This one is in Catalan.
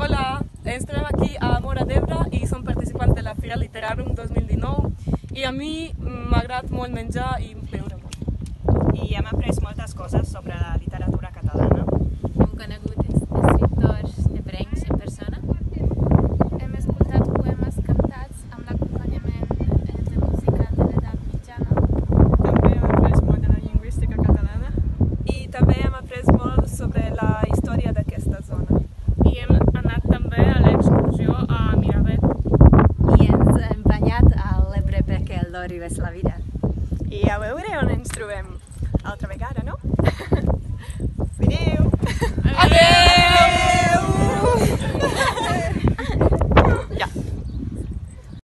Hola, ens trobem aquí a Móra d'Ebre i som participants de la Fira Literàrum 2019 i a mi m'ha agradat molt menjar i beure molt. I hem après moltes coses sobre la literatura catalana. Hem conegut escriptors ebrencs en persona. Hem escoltat poemes cantats amb l'acompanyament de música de l'edat mitjana. També hem après molt de la lingüística catalana. I també hem après molt sobre la història d'aquesta zona. I hem anat també a l'excursió a Miravet. I ens hem banyat a l'Ebre perquè el Lori és la vida. I a veure on ens trobem altra vegada, no? Adéu! Adéu!